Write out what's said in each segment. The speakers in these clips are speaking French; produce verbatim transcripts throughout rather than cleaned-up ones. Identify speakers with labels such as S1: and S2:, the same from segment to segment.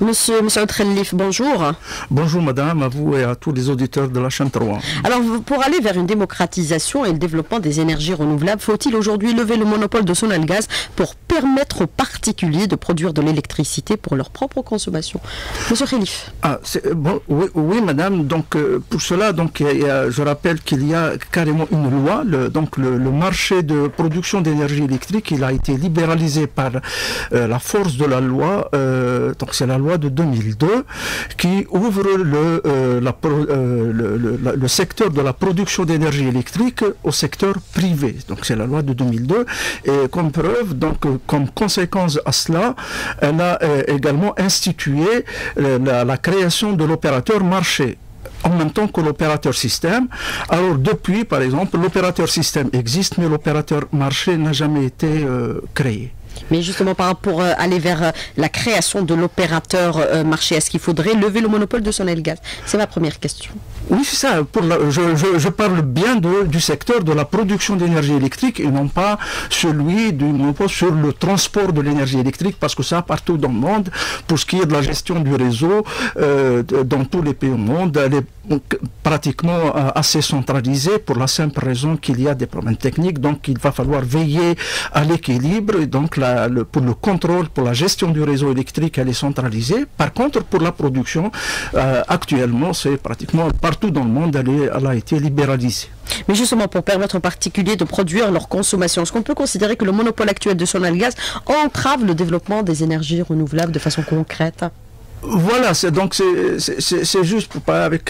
S1: Monsieur, monsieur Khelif, bonjour.
S2: Bonjour madame, à vous et à tous les auditeurs de la chaîne trois.
S1: Alors, pour aller vers une démocratisation et le développement des énergies renouvelables, faut-il aujourd'hui lever le monopole de Sonalgaz pour permettre aux particuliers de produire de l'électricité pour leur propre consommation? Monsieur Khelif.
S2: Ah, bon, oui, oui madame, donc euh, pour cela, donc, il y a, je rappelle qu'il y a carrément une loi, le, donc le, le marché de production d'énergie électrique, il a été libéralisé par euh, la force de la loi, euh, donc c'est la loi de deux mille deux qui ouvre le, euh, la, euh, le, le, le secteur de la production d'énergie électrique au secteur privé. Donc c'est la loi de deux mille deux et comme preuve, donc comme conséquence à cela, elle a euh, également institué euh, la, la création de l'opérateur marché en même temps que l'opérateur système. Alors depuis, par exemple, l'opérateur système existe, mais l'opérateur marché n'a jamais été euh, créé.
S1: Mais justement, par rapport à aller vers la création de l'opérateur euh, marché, est-ce qu'il faudrait lever le monopole de Sonalgaz? C'est ma première question.
S2: Oui, c'est ça. Pour la, je, je, je parle bien de, du secteur de la production d'énergie électrique et non pas celui du monopole sur le transport de l'énergie électrique, parce que ça, partout dans le monde, pour ce qui est de la gestion du réseau, euh, dans tous les pays au monde, elle est pratiquement euh, assez centralisée pour la simple raison qu'il y a des problèmes techniques. Donc, il va falloir veiller à l'équilibre. Donc, la, le, pour le contrôle, pour la gestion du réseau électrique, elle est centralisée. Par contre, pour la production, euh, actuellement, c'est pratiquement partout dans le monde, elle, est, elle a été libéralisée.
S1: Mais justement, pour permettre aux particuliers de produire leur consommation, est-ce qu'on peut considérer que le monopole actuel de Sonalgaz entrave le développement des énergies renouvelables de façon concrète?
S2: Voilà, c'est donc c'est juste pour pas avec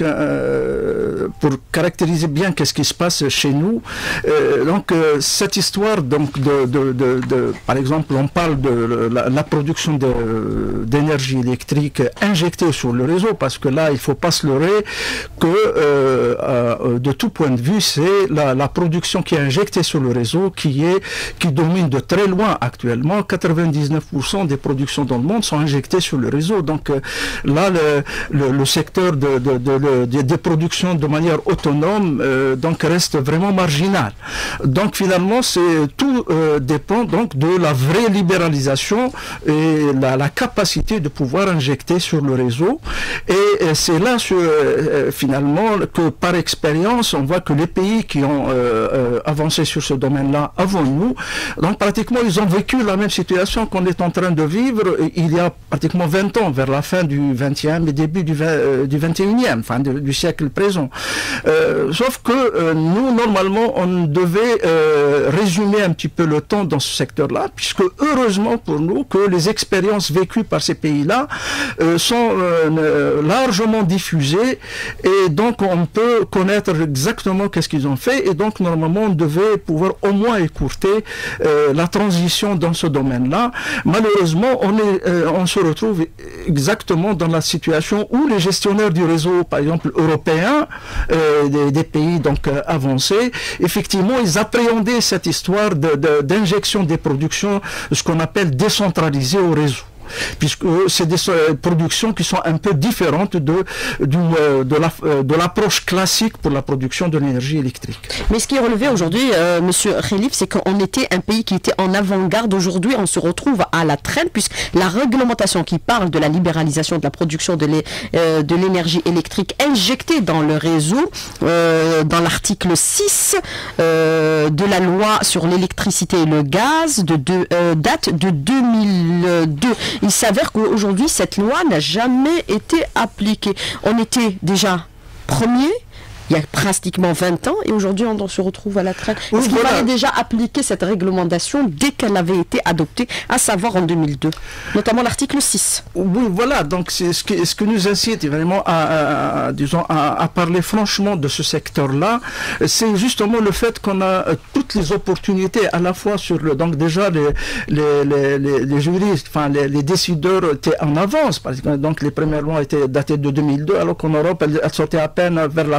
S2: euh, pour caractériser bien qu'est-ce qui se passe chez nous. Euh, donc euh, cette histoire donc de, de, de, de par exemple on parle de la, la production d'énergie électrique injectée sur le réseau, parce que là il faut pas se leurrer que euh, euh, de tout point de vue c'est la, la production qui est injectée sur le réseau qui est qui domine de très loin actuellement. quatre-vingt-dix-neuf pour cent des productions dans le monde sont injectées sur le réseau. Donc euh, là, le, le, le secteur de, de, de, de, des productions de manière autonome euh, donc reste vraiment marginal. Donc finalement, c'est tout euh, dépend donc de la vraie libéralisation et la, la capacité de pouvoir injecter sur le réseau. Et, et c'est là sur, euh, finalement que par expérience, on voit que les pays qui ont euh, euh, avancé sur ce domaine-là avant nous, donc pratiquement ils ont vécu la même situation qu'on est en train de vivre il y a pratiquement vingt ans, vers la fin du vingtième et début du, euh, du vingt et unième, enfin de, du siècle présent. Euh, sauf que euh, nous, normalement, on devait euh, résumer un petit peu le temps dans ce secteur-là, puisque heureusement pour nous que les expériences vécues par ces pays-là euh, sont euh, largement diffusées et donc on peut connaître exactement qu'est-ce qu'ils ont fait et donc normalement on devait pouvoir au moins écourter euh, la transition dans ce domaine-là. Malheureusement, on, est, euh, on se retrouve exactement dans la situation où les gestionnaires du réseau, par exemple européens, euh, des, des pays donc euh, avancés, effectivement, ils appréhendaient cette histoire d'injection de, de, des productions, ce qu'on appelle décentralisées au réseau, puisque c'est des productions qui sont un peu différentes de, de, de l'approche la, classique pour la production de l'énergie électrique.
S1: Mais ce qui est relevé aujourd'hui, euh, monsieur Khelif, c'est qu'on était un pays qui était en avant-garde. Aujourd'hui, on se retrouve à la traîne, puisque la réglementation qui parle de la libéralisation de la production de l'énergie euh, électrique injectée dans le réseau, euh, dans l'article six euh, de la loi sur l'électricité et le gaz, de, de, euh, date de deux mille deux. Il s'avère qu'aujourd'hui, cette loi n'a jamais été appliquée. On était déjà premier il y a pratiquement vingt ans et aujourd'hui on se retrouve à la traîne. Est-ce oui, qu'il voilà. fallait déjà appliquer cette réglementation dès qu'elle avait été adoptée, à savoir en deux mille deux, notamment l'article six?
S2: Oui, voilà, donc c'est ce, que, ce que nous incite vraiment à, à, à, disons, à, à parler franchement de ce secteur-là, c'est justement le fait qu'on a toutes les opportunités à la fois sur le... Donc déjà les, les, les, les, les juristes, enfin les, les décideurs étaient en avance, parce que donc les premières lois étaient datées de deux mille deux, alors qu'en Europe elles, elles sortaient à peine vers la fin des années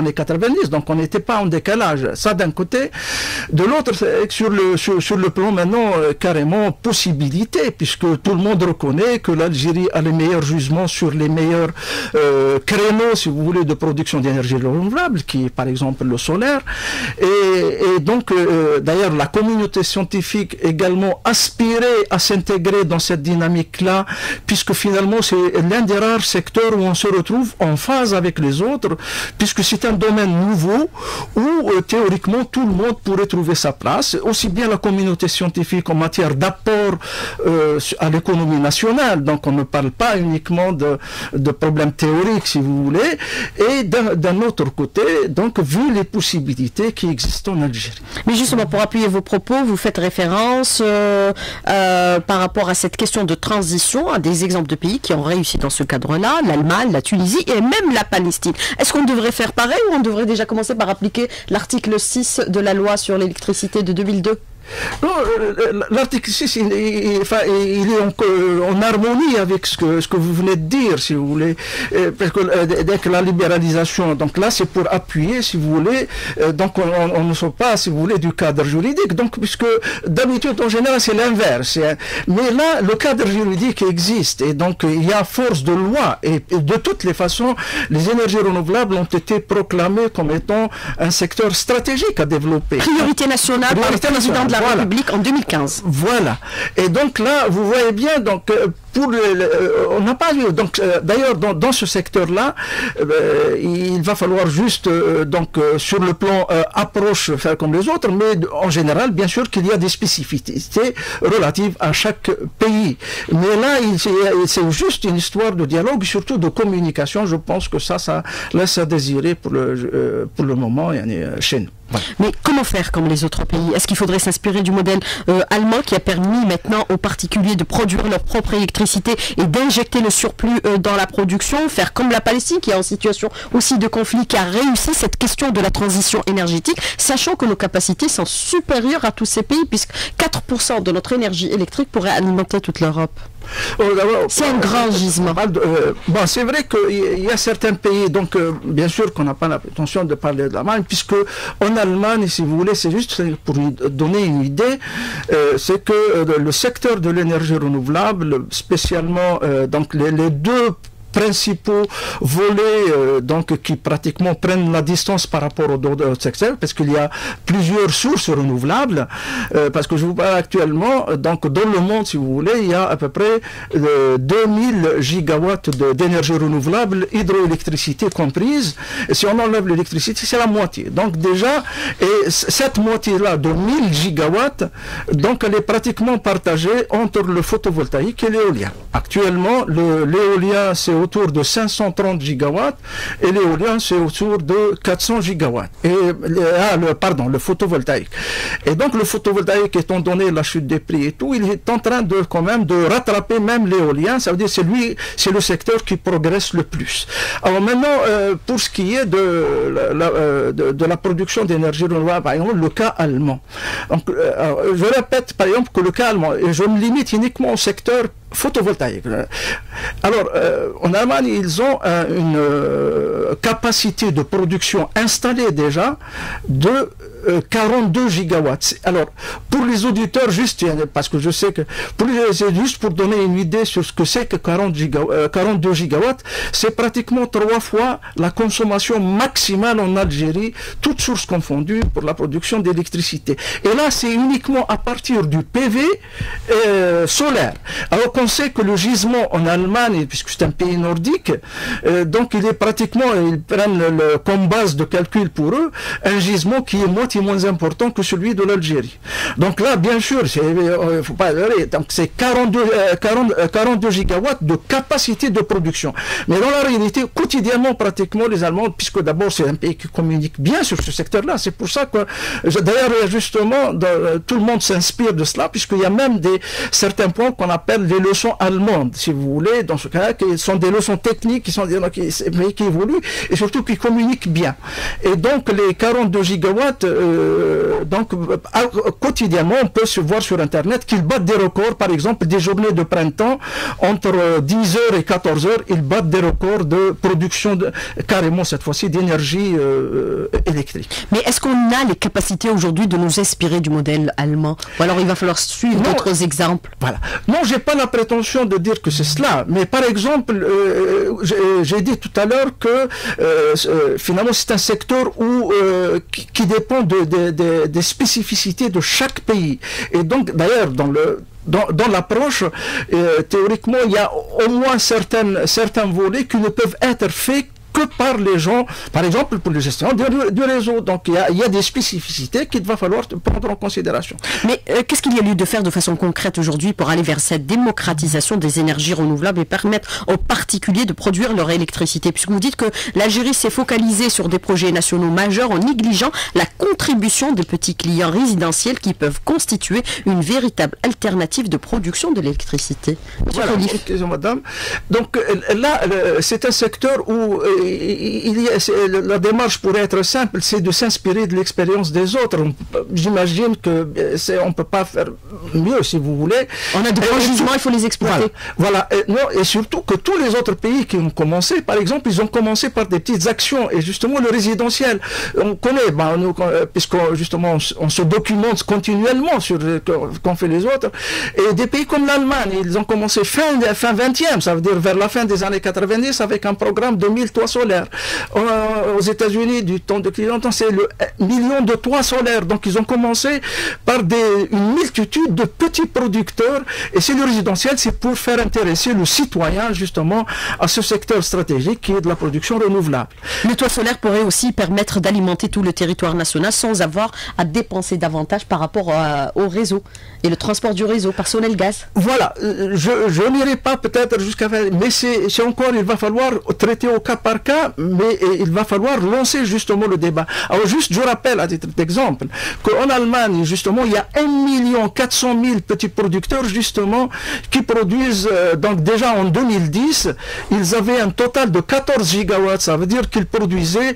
S2: années quatre-vingt-dix, donc on n'était pas en décalage. Ça d'un côté. De l'autre, sur le, sur, sur le plan maintenant, euh, carrément possibilité, puisque tout le monde reconnaît que l'Algérie a les meilleurs jugements sur les meilleurs euh, créneaux, si vous voulez, de production d'énergie renouvelable, qui est par exemple le solaire. Et, et donc, euh, d'ailleurs, la communauté scientifique également aspirait à s'intégrer dans cette dynamique-là, puisque finalement, c'est l'un des rares secteurs où on se retrouve en phase avec les autres, puisque c'est un domaine nouveau où, euh, théoriquement, tout le monde pourrait trouver sa place, aussi bien la communauté scientifique en matière d'apport euh, à l'économie nationale, donc on ne parle pas uniquement de, de problèmes théoriques, si vous voulez, et d'un autre côté, donc, vu les possibilités qui existent en Algérie.
S1: Mais justement, pour appuyer vos propos, vous faites référence euh, euh, par rapport à cette question de transition à des exemples de pays qui ont réussi dans ce cadre-là, l'Allemagne, la Tunisie et même la Palestine. Est-ce qu'on devrait faire pareil ou on devrait déjà commencer par appliquer l'article six de la loi sur l'électricité de deux mille deux?
S2: Non, l'article six, il, il, enfin, il est en, en harmonie avec ce que, ce que vous venez de dire, si vous voulez, parce que dès que la libéralisation, donc là c'est pour appuyer, si vous voulez, donc on, on ne sort pas, si vous voulez, du cadre juridique, donc puisque d'habitude en général c'est l'inverse, mais là le cadre juridique existe, et donc il y a force de loi, et, et de toutes les façons, les énergies renouvelables ont été proclamées comme étant un secteur stratégique à développer.
S1: Priorité nationale par le président de la
S2: Voilà.
S1: République en deux mille quinze.
S2: Voilà. Et donc là, vous voyez bien, donc pour le, le, on n'a pas vu. Donc euh, d'ailleurs, dans, dans ce secteur-là, euh, il va falloir juste euh, donc euh, sur le plan euh, approche faire comme les autres, mais en général, bien sûr qu'il y a des spécificités relatives à chaque pays. Mais là, c'est juste une histoire de dialogue, surtout de communication. Je pense que ça, ça laisse à désirer pour le euh, pour le moment chez nous. Voilà.
S1: Mais comment faire comme les autres pays? Est-ce qu'il faudrait s'inspirer du modèle euh, allemand qui a permis maintenant aux particuliers de produire leur propre électricité et d'injecter le surplus euh, dans la production? Faire comme la Palestine qui est en situation aussi de conflit, qui a réussi cette question de la transition énergétique, sachant que nos capacités sont supérieures à tous ces pays, puisque quatre pour cent de notre énergie électrique pourrait alimenter toute l'Europe. C'est un grand gisement.
S2: Euh, bon, c'est vrai qu'il y a certains pays, donc euh, bien sûr qu'on n'a pas l'intention de parler de l'Allemagne, puisque en Allemagne, si vous voulez, c'est juste pour donner une idée, euh, c'est que euh, le secteur de l'énergie renouvelable, spécialement euh, donc les, les deux principaux volets euh, donc qui pratiquement prennent la distance par rapport au d'autres secteurs, parce qu'il y a plusieurs sources renouvelables, euh, parce que je vous parle actuellement, donc dans le monde, si vous voulez, il y a à peu près euh, deux mille gigawatts d'énergie renouvelable, hydroélectricité comprise, et si on enlève l'électricité, c'est la moitié. Donc déjà, et cette moitié-là de mille gigawatts, donc elle est pratiquement partagée entre le photovoltaïque et l'éolien. Actuellement, l'éolien, c'est autour de cinq cent trente gigawatts et l'éolien c'est autour de quatre cents gigawatts. Et ah, le, pardon, le photovoltaïque. Et donc le photovoltaïque, étant donné la chute des prix et tout, il est en train de quand même de rattraper même l'éolien. Ça veut dire c'est lui, c'est le secteur qui progresse le plus. Alors maintenant, euh, pour ce qui est de la, euh, de, de la production d'énergie renouvelable, par exemple le cas allemand. Donc, euh, je répète par exemple que le cas allemand, et je me limite uniquement au secteur photovoltaïque. Alors, euh, en Allemagne, ils ont euh, une euh, capacité de production installée déjà de euh, quarante-deux gigawatts. Alors, pour les auditeurs, juste, parce que je sais que, pour les, juste pour donner une idée sur ce que c'est que quarante giga, euh, quarante-deux gigawatts, c'est pratiquement trois fois la consommation maximale en Algérie, toutes sources confondues, pour la production d'électricité. Et là, c'est uniquement à partir du P V euh, solaire. Alors qu'on sait que le gisement en Allemagne, puisque c'est un pays nordique, euh, donc il est pratiquement, ils prennent le, comme base de calcul pour eux, un gisement qui est moitié moins important que celui de l'Algérie. Donc là, bien sûr, il euh, faut pas donc c'est quarante-deux, euh, quarante, euh, quarante-deux gigawatts de capacité de production. Mais dans la réalité, quotidiennement, pratiquement, les Allemands, puisque d'abord c'est un pays qui communique bien sur ce secteur-là, c'est pour ça que, d'ailleurs, justement, de, tout le monde s'inspire de cela, puisqu'il y a même des, certains points qu'on appelle les leçons allemandes, si vous voulez, dans ce cas-là, qui sont des leçons techniques, qui sont des qui, qui évoluent, et surtout qui communiquent bien. Et donc, les quarante-deux gigawatts, euh, donc quotidiennement, on peut se voir sur Internet qu'ils battent des records, par exemple des journées de printemps, entre dix heures et quatorze heures, ils battent des records de production, de, carrément cette fois-ci, d'énergie euh, électrique.
S1: Mais est-ce qu'on a les capacités aujourd'hui de nous inspirer du modèle allemand? Ou alors il va falloir suivre d'autres exemples?
S2: Voilà. Non, j'ai pas la prétention de dire que c'est cela, mais par exemple, euh, j'ai dit tout à l'heure que euh, finalement c'est un secteur où, euh, qui, qui dépend de, de, de, des spécificités de chaque pays. Et donc d'ailleurs dans le Dans, dans l'approche, euh, théoriquement, il y a au moins certaines, certains volets qui ne peuvent être faits que par les gens, par exemple pour la gestion du, du réseau. Donc il y, a, il y a des spécificités qu'il va falloir prendre en considération.
S1: Mais euh, qu'est-ce qu'il y a lieu de faire de façon concrète aujourd'hui pour aller vers cette démocratisation des énergies renouvelables et permettre aux particuliers de produire leur électricité? Puisque vous dites que l'Algérie s'est focalisée sur des projets nationaux majeurs en négligeant la contribution des petits clients résidentiels qui peuvent constituer une véritable alternative de production de l'électricité.
S2: Voilà, excusez-moi, madame. Donc là, c'est un secteur où il y a, la démarche pourrait être simple, c'est de s'inspirer de l'expérience des autres. J'imagine que c'est, on ne peut pas faire mieux, si vous voulez.
S1: On a de bons jugements, il faut les exploiter.
S2: Voilà, voilà. Et, non, et surtout que tous les autres pays qui ont commencé, par exemple, ils ont commencé par des petites actions. Et justement, le résidentiel, on connaît, ben, nous, puisqu'on justement, on, on se documente continuellement sur ce qu'ont fait les autres. Et des pays comme l'Allemagne, ils ont commencé fin, fin vingtième, ça veut dire vers la fin des années quatre-vingt-dix, avec un programme de mille toits solaires. Euh, aux États-Unis, du temps de Clinton, c'est le million de toits solaires. Donc ils ont commencé par des, une multitude de petits producteurs. Et c'est le résidentiel, c'est pour faire intéresser le citoyen justement à ce secteur stratégique qui est de la production renouvelable.
S1: Le toit solaire pourrait aussi permettre d'alimenter tout le territoire national sans avoir à dépenser davantage par rapport à, au réseau et le transport du réseau, personnel gaz.
S2: Voilà, je, je n'irai pas peut-être jusqu'à... Mais c'est encore, il va falloir traiter au cas par cas, mais il va falloir lancer justement le débat. Alors juste, je rappelle à titre d'exemple qu'en Allemagne, justement, il y a un million quatre cent mille petits producteurs, justement, qui produisent, euh, donc déjà en deux mille dix, ils avaient un total de quatorze gigawatts, ça veut dire qu'ils produisaient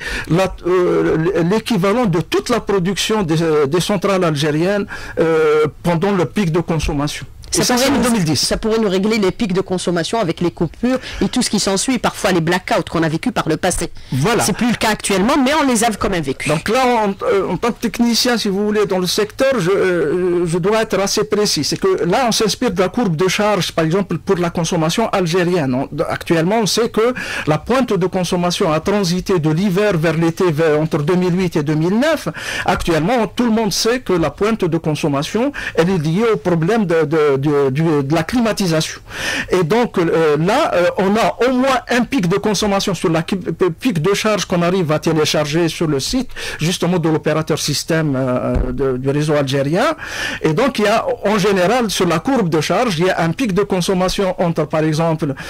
S2: euh, l'équivalent de toute la production des, des centrales algériennes euh, pendant le pic de consommation.
S1: Ça, ça, pourrait nous, deux mille dix. Ça pourrait nous régler les pics de consommation avec les coupures et tout ce qui s'ensuit, parfois les blackouts qu'on a vécu par le passé.
S2: Voilà.
S1: C'est plus le cas actuellement, mais on les a quand même vécu.
S2: Donc là, en, en tant que technicien, si vous voulez, dans le secteur, je, je dois être assez précis. C'est que là, on s'inspire de la courbe de charge, par exemple, pour la consommation algérienne. On, actuellement, on sait que la pointe de consommation a transité de l'hiver vers l'été entre deux mille huit et deux mille neuf. Actuellement, tout le monde sait que la pointe de consommation, elle est liée au problème de, de De, de, de la climatisation. Et donc euh, là, euh, on a au moins un pic de consommation sur la pic de charge qu'on arrive à télécharger sur le site, justement de l'opérateur système euh, de, du réseau algérien. Et donc il y a en général sur la courbe de charge, il y a un pic de consommation entre par exemple euh,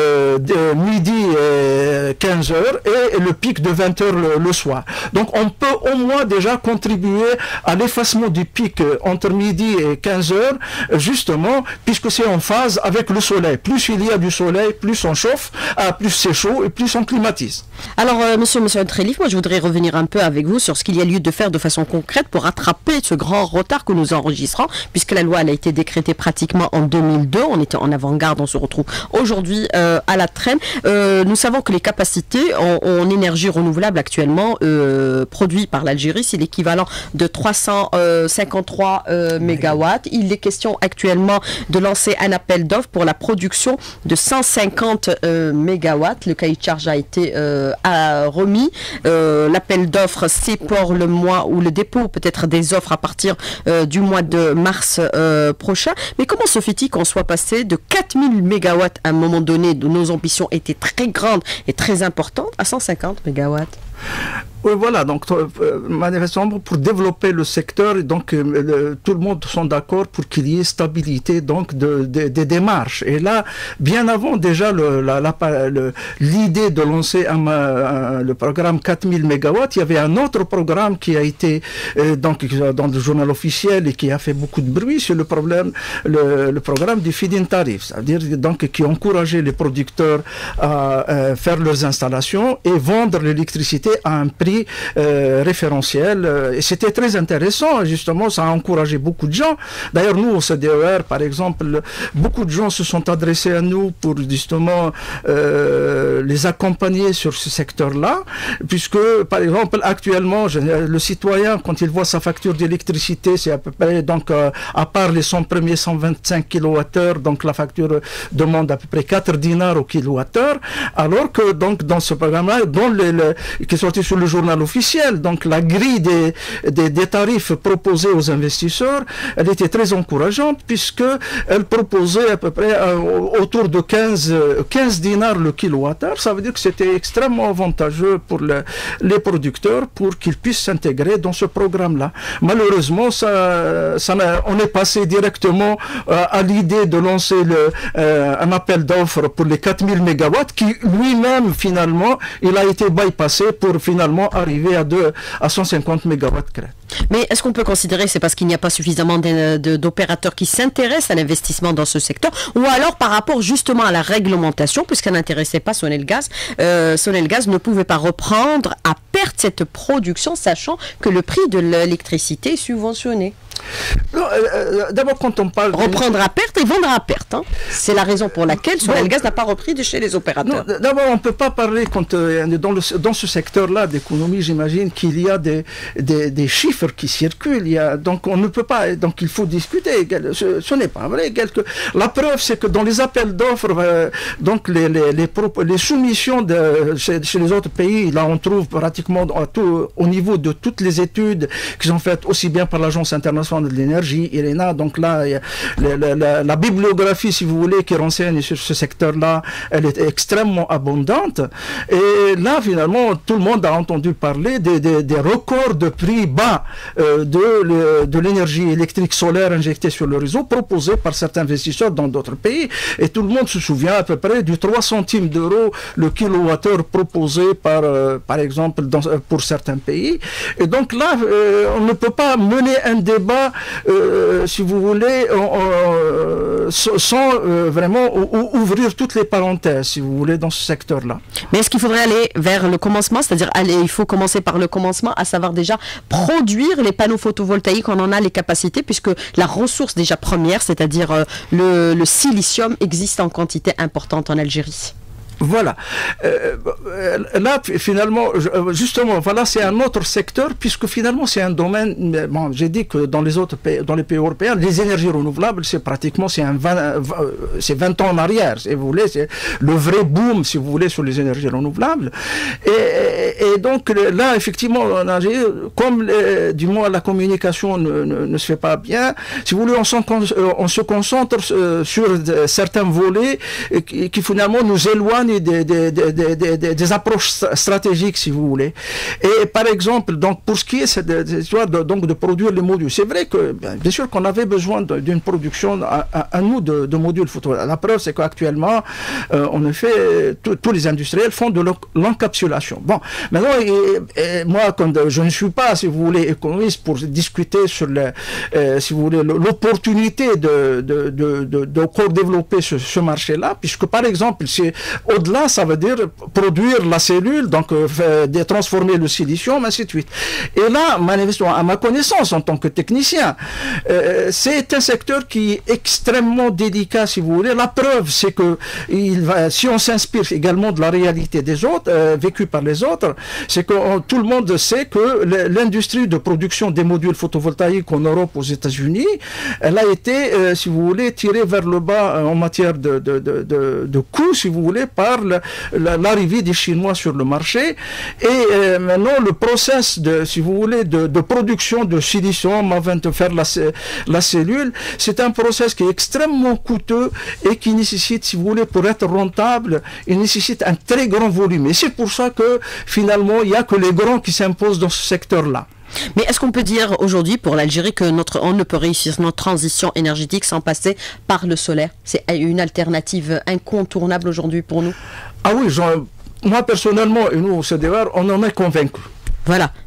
S2: de midi et quinze heures et le pic de vingt heures le, le soir. Donc on peut au moins déjà contribuer à l'effacement du pic entre midi et quinze heures, justement puisque c'est en phase avec le soleil. Plus il y a du soleil, plus on chauffe, ah, plus c'est chaud et plus on climatise.
S1: Alors, euh, monsieur, monsieur Khelif, moi je voudrais revenir un peu avec vous sur ce qu'il y a lieu de faire de façon concrète pour rattraper ce grand retard que nous enregistrons, puisque la loi elle a été décrétée pratiquement en deux mille deux, on était en avant-garde, on se retrouve aujourd'hui euh, à la traîne. Euh, nous savons que les capacités en, en énergie renouvelable actuellement euh, produites par l'Algérie, c'est l'équivalent de trois cent cinquante-trois euh, mégawatts. Il est question actuellement de lancer un appel d'offres pour la production de cent cinquante euh, mégawatts. Le cahier de charge a été euh, a remis. Euh, L'appel d'offres, c'est pour le mois ou le dépôt peut-être des offres à partir euh, du mois de mars euh, prochain. Mais comment se fait-il qu'on soit passé de quatre mille mégawatts à un moment donné, de nos ambitions étaient très grandes et très importantes, à cent cinquante mégawatts?
S2: Oui, voilà, donc euh, manifestement pour développer le secteur, donc euh, le, tout le monde sont d'accord pour qu'il y ait stabilité donc de, de, des démarches. Et là, bien avant déjà l'idée de lancer un, un, le programme quatre mille mégawatts, il y avait un autre programme qui a été euh, donc dans le journal officiel et qui a fait beaucoup de bruit sur le problème, le, le programme du feed-in tarif, c'est-à-dire donc qui encourageait les producteurs à euh, faire leurs installations et vendre l'électricité à un prix euh, référentiel. Et c'était très intéressant, justement, ça a encouragé beaucoup de gens. D'ailleurs, nous, au C D E R, par exemple, beaucoup de gens se sont adressés à nous pour justement euh, les accompagner sur ce secteur-là, puisque, par exemple, actuellement, le citoyen, quand il voit sa facture d'électricité, c'est à peu près, donc, euh, à part les cent premiers cent vingt-cinq kilowattheures, donc la facture demande à peu près quatre dinars au kilowattheure, alors que, donc, dans ce programme-là, dont le, le, qui est sorti sur le journal officiel, donc la grille des, des, des tarifs proposés aux investisseurs, elle était très encourageante, puisque elle proposait à peu près euh, autour de quinze, quinze dinars le kilowattheure. Ça veut dire que c'était extrêmement avantageux pour le, les producteurs pour qu'ils puissent s'intégrer dans ce programme-là. Malheureusement, ça, ça on est passé directement euh, à l'idée de lancer le, euh, un appel d'offres pour les quatre mille mégawatts qui lui-même, finalement, il a été bypassé pour finalement arriver à, deux, à cent cinquante mégawatts crête.
S1: Mais est-ce qu'on peut considérer que c'est parce qu'il n'y a pas suffisamment d'opérateurs qui s'intéressent à l'investissement dans ce secteur, ou alors par rapport justement à la réglementation, puisqu'elle n'intéressait pas Sonelgaz, euh, Sonelgaz ne pouvait pas reprendre à perte cette production, sachant que le prix de l'électricité est subventionné?
S2: Non, euh, d'abord, quand on parle...
S1: Reprendre à perte et vendre à perte. Hein. C'est la raison pour laquelle Sonelgaz bon, n'a pas repris de chez les opérateurs.
S2: D'abord, on ne peut pas parler, quand, euh, dans, le, dans ce secteur-là d'économie, j'imagine qu'il y a des, des, des chiffres qui circulent. Il y a, donc, on ne peut pas... Donc, il faut discuter. Ce, ce n'est pas vrai. Quelque, la preuve, c'est que dans les appels d'offres, euh, donc les, les, les, les soumissions de, chez, chez les autres pays, là, on trouve pratiquement à tout, au niveau de toutes les études qui sont faites aussi bien par l'Agence internationale de l'énergie, IRENA, donc là, y a la, la, la bibliographie, si vous voulez, qui renseigne sur ce secteur-là, elle est extrêmement abondante. Et là, finalement, tout le monde a entendu parler des, des, des records de prix bas euh, de, de l'énergie électrique solaire injectée sur le réseau, proposés par certains investisseurs dans d'autres pays. Et tout le monde se souvient à peu près du trois centimes d'euros le kilowattheure proposé par, euh, par exemple, dans, pour certains pays. Et donc là, euh, on ne peut pas mener un débat Euh, si vous voulez, euh, sans euh, vraiment ouvrir toutes les parenthèses, si vous voulez, dans ce secteur-là.
S1: Mais est-ce qu'il faudrait aller vers le commencement, c'est-à-dire aller, il faut commencer par le commencement, à savoir déjà produire les panneaux photovoltaïques, on en a les capacités, puisque la ressource déjà première, c'est-à-dire euh, le, le silicium, existe en quantité importante en Algérie.
S2: Voilà. Euh, là, finalement, justement, voilà, c'est un autre secteur, puisque finalement, c'est un domaine. Bon, j'ai dit que dans les autres pays, dans les pays européens, les énergies renouvelables, c'est pratiquement, c'est un vingt, c'est vingt ans en arrière, si vous voulez, c'est le vrai boom, si vous voulez, sur les énergies renouvelables. Et, et donc, là, effectivement, en Algérie, comme les, du moins la communication ne, ne, ne se fait pas bien, si vous voulez, on, on se concentre sur certains volets qui, qui finalement nous éloignent Des, des, des, des, des, des approches stratégiques, si vous voulez. Et par exemple, donc, pour ce qui est cette, cette histoire de, donc, de produire les modules, c'est vrai que, bien, bien sûr qu'on avait besoin d'une production à, à, à nous de, de modules photovoltaïques. La preuve, c'est qu'actuellement, euh, en effet, tous les industriels font de l'encapsulation. Bon, maintenant, et, et moi, quand je ne suis pas, si vous voulez, économiste pour discuter sur, le, euh, si vous voulez, l'opportunité de, de, de, de, de développer ce, ce marché-là, puisque, par exemple, c'est au-delà, ça veut dire produire la cellule, donc euh, de transformer le silicium, ainsi de suite. Et là, manifestement, à ma connaissance, en tant que technicien, euh, c'est un secteur qui est extrêmement délicat, si vous voulez. La preuve, c'est que il va, si on s'inspire également de la réalité des autres, euh, vécue par les autres, c'est que on, tout le monde sait que l'industrie de production des modules photovoltaïques en Europe, aux États-Unis, elle a été, euh, si vous voulez, tirée vers le bas euh, en matière de, de, de, de, de coûts, si vous voulez, par l'arrivée des Chinois sur le marché. Et euh, maintenant, le process, de, si vous voulez, de, de production de silicium avant de faire la, la cellule, c'est un process qui est extrêmement coûteux et qui nécessite, si vous voulez, pour être rentable, il nécessite un très grand volume. Et c'est pour ça que, finalement, il n'y a que les grands qui s'imposent dans ce secteur-là.
S1: Mais est-ce qu'on peut dire aujourd'hui pour l'Algérie que notre, on ne peut réussir notre transition énergétique sans passer par le solaire? C'est une alternative incontournable aujourd'hui pour nous?
S2: Ah oui, moi personnellement, et nous au C D E R, on en est convaincus.
S1: Voilà,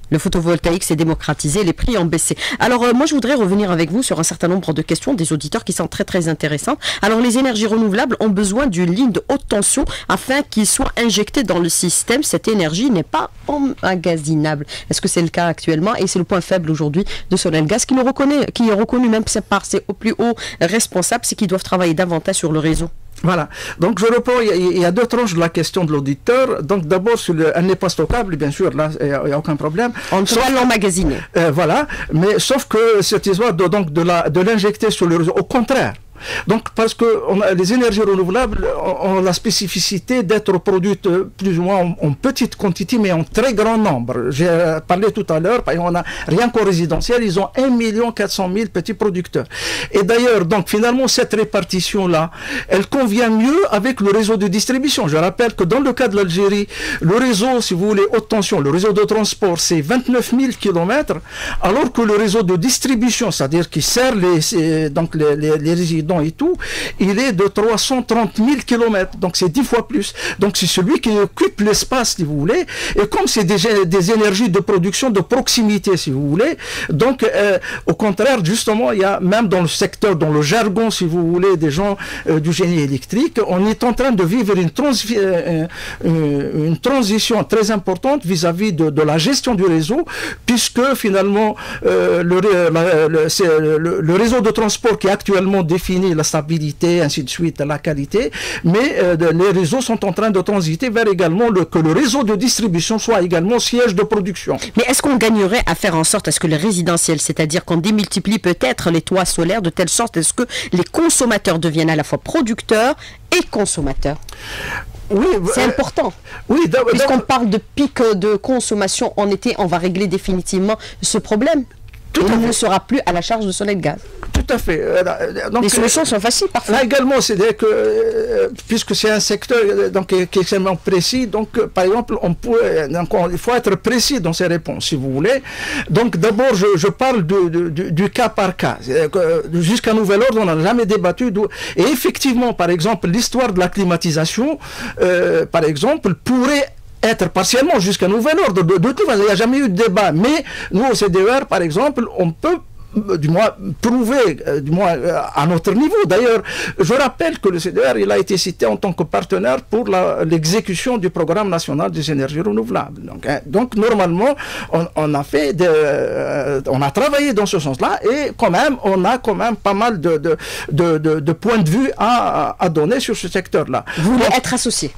S1: Le photovoltaïque s'est démocratisé, les prix ont baissé. Alors euh, moi je voudrais revenir avec vous sur un certain nombre de questions des auditeurs qui sont très très intéressantes. Alors les énergies renouvelables ont besoin d'une ligne de haute tension afin qu'il soit injecté dans le système. Cette énergie n'est pas emmagasinable. Est-ce que c'est le cas actuellement? Et c'est le point faible aujourd'hui de Sonelgaz qui le reconnaît, qui est reconnu même par ses au plus hauts responsables, c'est qu'ils doivent travailler davantage sur le réseau.
S2: Voilà, donc je réponds, il y, a, il y a deux tranches de la question de l'auditeur. Donc d'abord, elle n'est pas stockable, bien sûr, là, il n'y a, a aucun problème.
S1: On ne peut pas l'emmagasiner.
S2: Euh, voilà, mais sauf que cette histoire de, donc, de, la, de l'injecter sur le réseau, au contraire. Donc, parce que on a, les énergies renouvelables ont, ont la spécificité d'être produites plus ou moins en, en petite quantité, mais en très grand nombre. J'ai parlé tout à l'heure, on a rien qu'au résidentiel, ils ont un million quatre cent mille petits producteurs. Et d'ailleurs, donc finalement, cette répartition-là, elle convient mieux avec le réseau de distribution. Je rappelle que dans le cas de l'Algérie, le réseau, si vous voulez, haute tension, le réseau de transport, c'est vingt-neuf mille kilomètres, alors que le réseau de distribution, c'est-à-dire qui sert les, donc les, les, les résidents et tout, il est de trois cent trente mille kilomètres, donc c'est dix fois plus. Donc c'est celui qui occupe l'espace, si vous voulez, et comme c'est des, des énergies de production de proximité, si vous voulez, donc euh, au contraire, justement, il y a même dans le secteur, dans le jargon, si vous voulez, des gens euh, du génie électrique, on est en train de vivre une, transi euh, une, une transition très importante vis-à-vis -vis de, de la gestion du réseau, puisque finalement euh, le, la, le, le, le réseau de transport qui est actuellement défini, la stabilité, ainsi de suite, la qualité, mais euh, de, les réseaux sont en train de transiter vers également le, que le réseau de distribution soit également siège de production.
S1: Mais est-ce qu'on gagnerait à faire en sorte à ce que le résidentiel, c'est-à-dire qu'on démultiplie peut-être les toits solaires de telle sorte à ce que les consommateurs deviennent à la fois producteurs et consommateurs?
S2: Oui,
S1: c'est euh, important.
S2: Oui,
S1: puisqu'on parle de pic de consommation en été, on va régler définitivement ce problème. Tout il ne sera plus à la charge de Sonelgaz.
S2: Tout à fait.
S1: Donc, les solutions sont faciles parfois.
S2: Là également, c'est-à-dire que, euh, puisque c'est un secteur donc, qui est extrêmement précis, donc euh, par exemple, on peut, donc, on, il faut être précis dans ses réponses, si vous voulez. Donc d'abord, je, je parle de, de, de, du cas par cas. Jusqu'à nouvel ordre, on n'a jamais débattu. Et effectivement, par exemple, l'histoire de la climatisation, euh, par exemple, pourrait être partiellement jusqu'à nouvel ordre. De, de tout, il n'y a jamais eu de débat. Mais nous, au C D E R, par exemple, on peut du moins prouver, euh, du moins euh, à notre niveau. D'ailleurs, je rappelle que le C D E R, il a été cité en tant que partenaire pour l'exécution du programme national des énergies renouvelables. Donc, hein, donc normalement, on, on a fait, de, euh, on a travaillé dans ce sens-là, et quand même, on a quand même pas mal de, de, de, de, de points de vue à, à donner sur ce secteur-là.
S1: Vous voulez être associé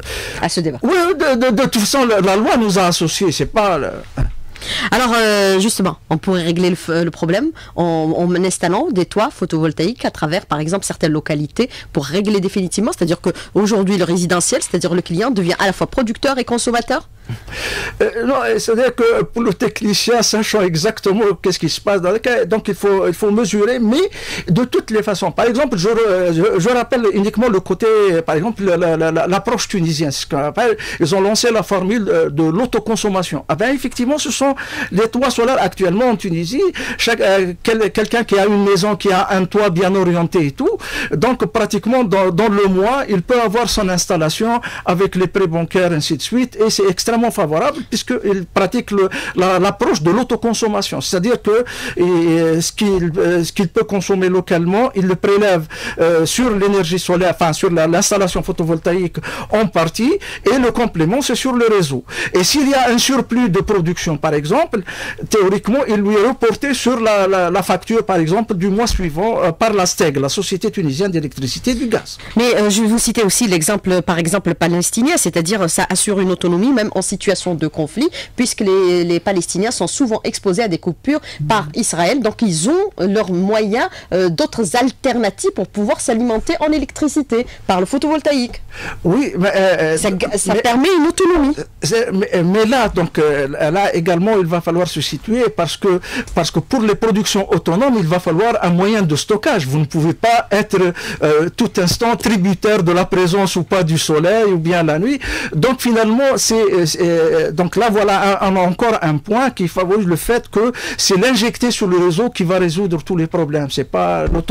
S1: à ce débat?
S2: Oui, de, de, de toute façon, la, la loi nous a associés, c'est pas... Le...
S1: Alors euh, justement, on pourrait régler le, le problème en, en installant des toits photovoltaïques à travers par exemple certaines localités pour régler définitivement, c'est-à-dire qu'aujourd'hui le résidentiel, c'est-à-dire le client devient à la fois producteur et consommateur.
S2: Euh, non, c'est-à-dire que pour le technicien, sachant exactement qu'est-ce qui se passe dans le cas, donc il faut, il faut mesurer, mais de toutes les façons. Par exemple, je, je, je rappelle uniquement le côté, par exemple, l'approche tunisienne. Ce qu'on appelle, ils ont lancé la formule de l'autoconsommation. Ah ben, effectivement, ce sont les toits solaires actuellement en Tunisie. Chaque, euh, quel, quelqu'un qui a une maison qui a un toit bien orienté et tout, donc pratiquement dans, dans le mois, il peut avoir son installation avec les prêts bancaires, ainsi de suite, et c'est extrêmement favorable puisqu'il pratique l'approche la, de l'autoconsommation, c'est-à-dire que et, ce qu'il euh, ce qu'il peut consommer localement, il le prélève euh, sur l'énergie solaire, enfin sur l'installation photovoltaïque en partie, et le complément c'est sur le réseau. Et s'il y a un surplus de production, par exemple, théoriquement, il lui est reporté sur la, la, la facture, par exemple, du mois suivant euh, par la STEG, la Société tunisienne d'électricité et du gaz.
S1: Mais euh, je vais vous citer aussi l'exemple, par exemple, palestinien, c'est-à-dire ça assure une autonomie même en situation de conflit, puisque les, les Palestiniens sont souvent exposés à des coupures par Israël, donc ils ont leurs moyens, euh, d'autres alternatives pour pouvoir s'alimenter en électricité par le photovoltaïque.
S2: Oui, mais euh,
S1: ça, ça mais, permet une autonomie.
S2: Mais, mais là, donc euh, là également, il va falloir se situer parce que parce que pour les productions autonomes, il va falloir un moyen de stockage. Vous ne pouvez pas être euh, tout instant tributaire de la présence ou pas du soleil ou bien la nuit. Donc finalement, c'est donc là, voilà un, un, encore un point qui favorise le fait que c'est l'injecter sur le réseau qui va résoudre tous les problèmes, c'est pas l'autonome.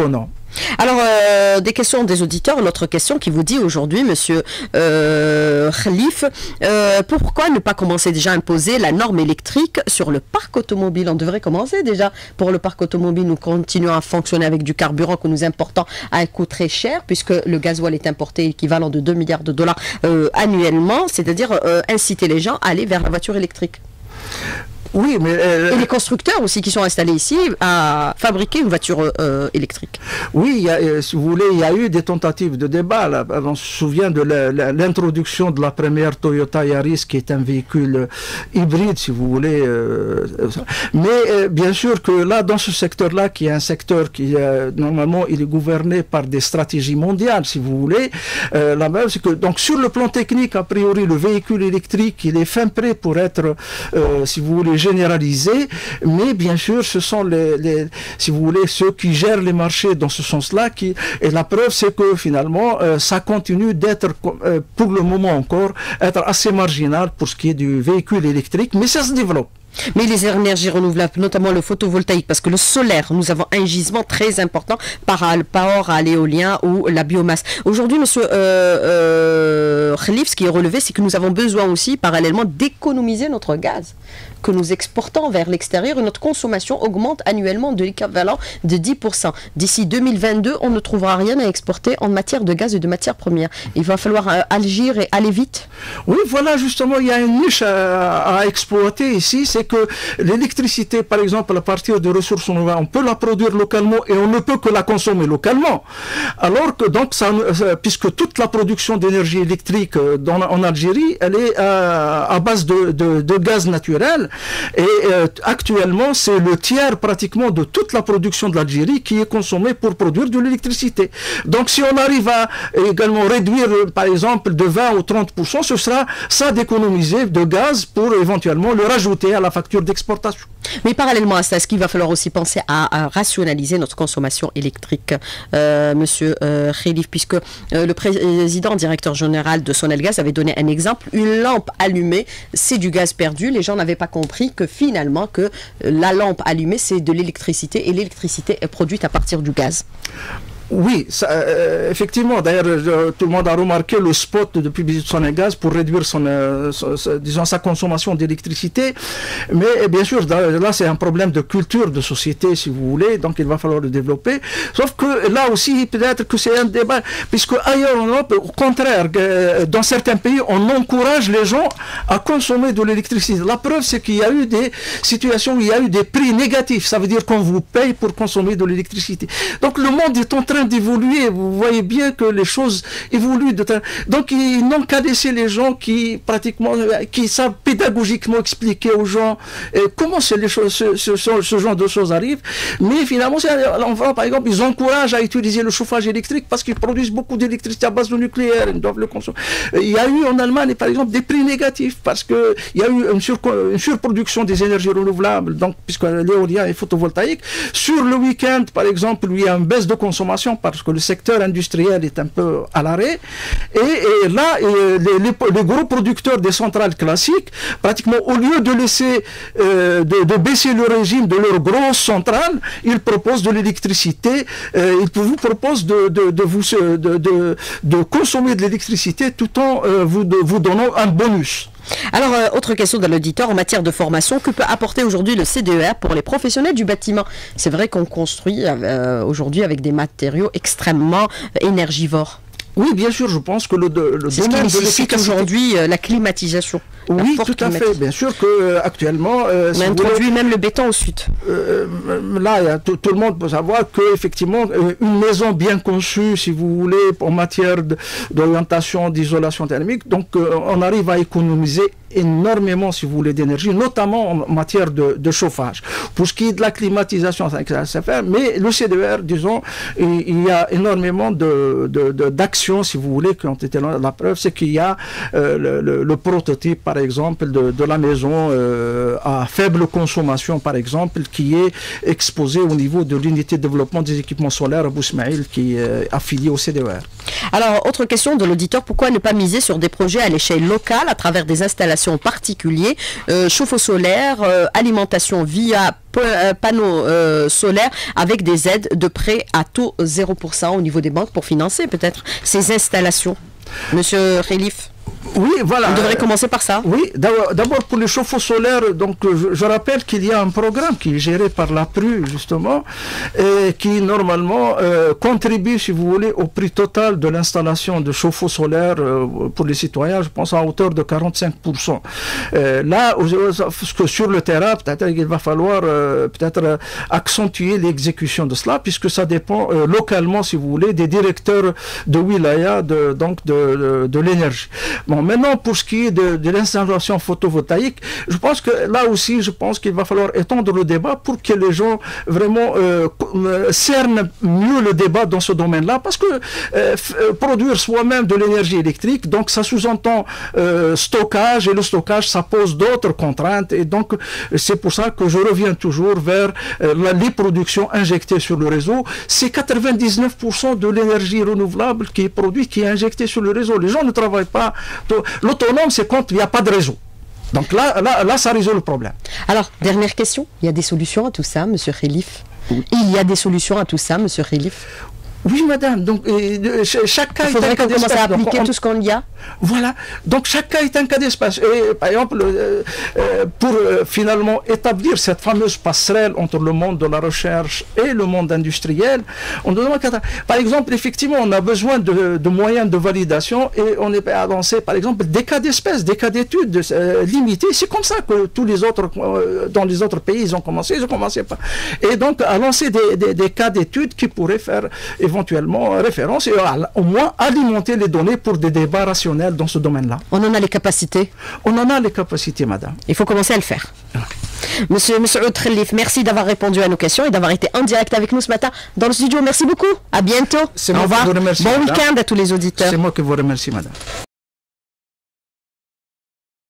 S1: Alors, euh, des questions des auditeurs. L'autre question qui vous dit aujourd'hui, monsieur euh, Khalif, euh, pourquoi ne pas commencer déjà à imposer la norme électrique sur le parc automobile? On devrait commencer déjà pour le parc automobile. Nous continuons à fonctionner avec du carburant que nous importons à un coût très cher, puisque le gasoil est importé équivalent de deux milliards de dollars euh, annuellement, c'est-à-dire euh, inciter les gens à aller vers la voiture électrique.
S2: Oui, mais... Euh,
S1: et les constructeurs aussi qui sont installés ici à fabriquer une voiture euh, électrique.
S2: Oui, il y a, euh, si vous voulez, il y a eu des tentatives de débat. Là. On se souvient de l'introduction de la première Toyota Yaris, qui est un véhicule hybride, si vous voulez. Euh, mais euh, bien sûr que là, dans ce secteur-là, qui est un secteur qui, euh, normalement, il est gouverné par des stratégies mondiales, si vous voulez, euh, la même, c'est que, donc, sur le plan technique, a priori, le véhicule électrique, il est fin prêt pour être, euh, si vous voulez, généralisé, mais bien sûr, ce sont les, les, si vous voulez, ceux qui gèrent les marchés dans ce sens-là, qui, et la preuve, c'est que finalement, euh, ça continue d'être, euh, pour le moment encore, être assez marginal pour ce qui est du véhicule électrique, mais ça se développe.
S1: Mais les énergies renouvelables, notamment le photovoltaïque, parce que le solaire, nous avons un gisement très important par rapport à l'éolien ou la biomasse. Aujourd'hui, monsieur euh, euh, Khalif, ce qui est relevé, c'est que nous avons besoin aussi, parallèlement, d'économiser notre gaz que nous exportons vers l'extérieur et notre consommation augmente annuellement de l'équivalent de dix pour cent. D'ici deux mille vingt-deux, on ne trouvera rien à exporter en matière de gaz et de matières premières. Il va falloir euh, agir et aller vite.
S2: Oui, voilà, justement, il y a une niche à, à exploiter ici, c'est que l'électricité, par exemple, à partir de ressources renouvelables, on peut la produire localement et on ne peut que la consommer localement. Alors que, donc, ça, puisque toute la production d'énergie électrique dans, en Algérie, elle est à, à base de, de, de gaz naturel. Et euh, actuellement, c'est le tiers pratiquement de toute la production de l'Algérie qui est consommée pour produire de l'électricité. Donc, si on arrive à également réduire, par exemple, de vingt ou trente pour cent, ce sera ça d'économiser de gaz pour éventuellement le rajouter à la facture d'exportation.
S1: Mais parallèlement à ça, est-ce qu'il va falloir aussi penser à, à rationaliser notre consommation électrique, euh, monsieur euh, Khalif, puisque euh, le président directeur général de Sonelgaz avait donné un exemple, une lampe allumée, c'est du gaz perdu. Les gens n'avaient pas compris que finalement que la lampe allumée, c'est de l'électricité et l'électricité est produite à partir du gaz.
S2: Oui, ça, euh, effectivement. D'ailleurs, euh, tout le monde a remarqué le spot de publicité de Sonelgaz pour réduire son, euh, son, son, disons, sa consommation d'électricité. Mais bien sûr, là, c'est un problème de culture de société, si vous voulez. Donc, il va falloir le développer. Sauf que là aussi, peut-être que c'est un débat, puisque ailleurs en Europe, au contraire, euh, dans certains pays, on encourage les gens à consommer de l'électricité. La preuve, c'est qu'il y a eu des situations où il y a eu des prix négatifs. Ça veut dire qu'on vous paye pour consommer de l'électricité. Donc, le monde est en train d'évoluer, vous voyez bien que les choses évoluent de temps. Donc ils n'ont qu'à laisser les gens qui pratiquement qui savent pédagogiquement expliquer aux gens euh, comment les choses, ce, ce, ce genre de choses arrivent. Mais finalement, l'enfant, par exemple, ils encouragent à utiliser le chauffage électrique parce qu'ils produisent beaucoup d'électricité à base de nucléaire, ils doivent le consommer. Il y a eu en Allemagne, par exemple, des prix négatifs parce que il y a eu une, sur, une surproduction des énergies renouvelables, donc puisque l'éolien et photovoltaïque. Sur le week-end, par exemple, il y a une baisse de consommation parce que le secteur industriel est un peu à l'arrêt. Et, et là, et les, les, les gros producteurs des centrales classiques, pratiquement au lieu de laisser, euh, de, de baisser le régime de leurs grosses centrales, ils proposent de l'électricité. Euh, ils vous proposent de, de, de, vous, de, de, de consommer de l'électricité tout en euh, vous, de, vous donnant un bonus.
S1: Alors, euh, autre question de l'auditeur en matière de formation, que peut apporter aujourd'hui le C D E R pour les professionnels du bâtiment? C'est vrai qu'on construit euh, aujourd'hui avec des matériaux extrêmement énergivores.
S2: Oui, bien sûr, je pense que le, le
S1: c'est domaine ce qui nécessite aujourd'hui euh, la climatisation.
S2: Oui, tout à fait. Bien sûr que euh, actuellement, euh,
S1: on
S2: si
S1: a introduit même le béton au sud.
S2: Euh, là, y a tout, tout le monde peut savoir que effectivement, euh, une maison bien conçue, si vous voulez, en matière d'orientation, d'isolation thermique, donc euh, on arrive à économiser énormément, si vous voulez, d'énergie, notamment en matière de, de chauffage. Pour ce qui est de la climatisation, ça sait faire, mais le C D E R, disons, il y a énormément de, de, de, d'actions, si vous voulez, qui ont été là. La preuve, c'est qu'il y a euh, le, le, le prototype, par exemple, de, de la maison euh, à faible consommation, par exemple, qui est exposé au niveau de l'unité de développement des équipements solaires à Bousmaïl, qui est affiliée au C D E R.
S1: Alors, autre question de l'auditeur, pourquoi ne pas miser sur des projets à l'échelle locale à travers des installations particulières, euh, chauffe-eau solaire, euh, alimentation via euh, panneaux euh, solaires avec des aides de prêt à taux zéro pour cent au niveau des banques pour financer peut-être ces installations? Monsieur Khelif?
S2: Oui, voilà.
S1: On devrait commencer par ça.
S2: Oui, d'abord pour les chauffe-eau solaires, donc je, je rappelle qu'il y a un programme qui est géré par la P R U justement, et qui normalement euh, contribue, si vous voulez, au prix total de l'installation de chauffe-eau solaire euh, pour les citoyens, je pense à hauteur de quarante-cinq pour cent. Euh, là, parce que sur le terrain, peut-être il va falloir euh, peut-être euh, accentuer l'exécution de cela, puisque ça dépend euh, localement, si vous voulez, des directeurs de wilaya, de, donc de, de, de l'énergie. Bon, maintenant, pour ce qui est de, de l'installation photovoltaïque, je pense que là aussi, je pense qu'il va falloir étendre le débat pour que les gens vraiment euh, cernent mieux le débat dans ce domaine-là, parce que euh, produire soi-même de l'énergie électrique, donc ça sous-entend euh, stockage, et le stockage, ça pose d'autres contraintes, et donc c'est pour ça que je reviens toujours vers euh, les productions injectées sur le réseau. C'est quatre-vingt-dix-neuf pour cent de l'énergie renouvelable qui est produite, qui est injectée sur le réseau. Les gens ne travaillent pas. L'autonome, c'est quand il n'y a pas de réseau. Donc là, là, là, ça résout le problème.
S1: Alors, dernière question. Il y a des solutions à tout ça, monsieur Khelif? Oui. Il y a des solutions à tout ça, monsieur Khelif?
S2: Oui, madame. Donc, euh, chaque cas
S1: Il faudrait est un cas d'espace. Il faudrait qu'on commence à appliquer on... tout ce qu'on y a.
S2: Voilà. Donc, chaque cas est un cas d'espace. Et, par exemple, euh, euh, pour euh, finalement établir cette fameuse passerelle entre le monde de la recherche et le monde industriel, on demande, par exemple, effectivement, on a besoin de, de moyens de validation et on est à lancer, par exemple, des cas d'espèces, des cas d'études euh, limités. C'est comme ça que tous les autres, euh, dans les autres pays, ils ont commencé. Ils ont commencé pas. Et donc, à lancer des, des, des cas d'études qui pourraient faire éventuellement référence et au moins alimenter les données pour des débats rationnels dans ce domaine-là.
S1: On en a les capacités?
S2: On en a les capacités, madame.
S1: Il faut commencer à le faire. Monsieur Moussaoud Khelif, merci d'avoir répondu à nos questions et d'avoir été en direct avec nous ce matin dans le studio. Merci beaucoup. À bientôt.
S2: Au revoir.
S1: Bon week-end à tous les auditeurs.
S2: C'est moi qui vous remercie, madame.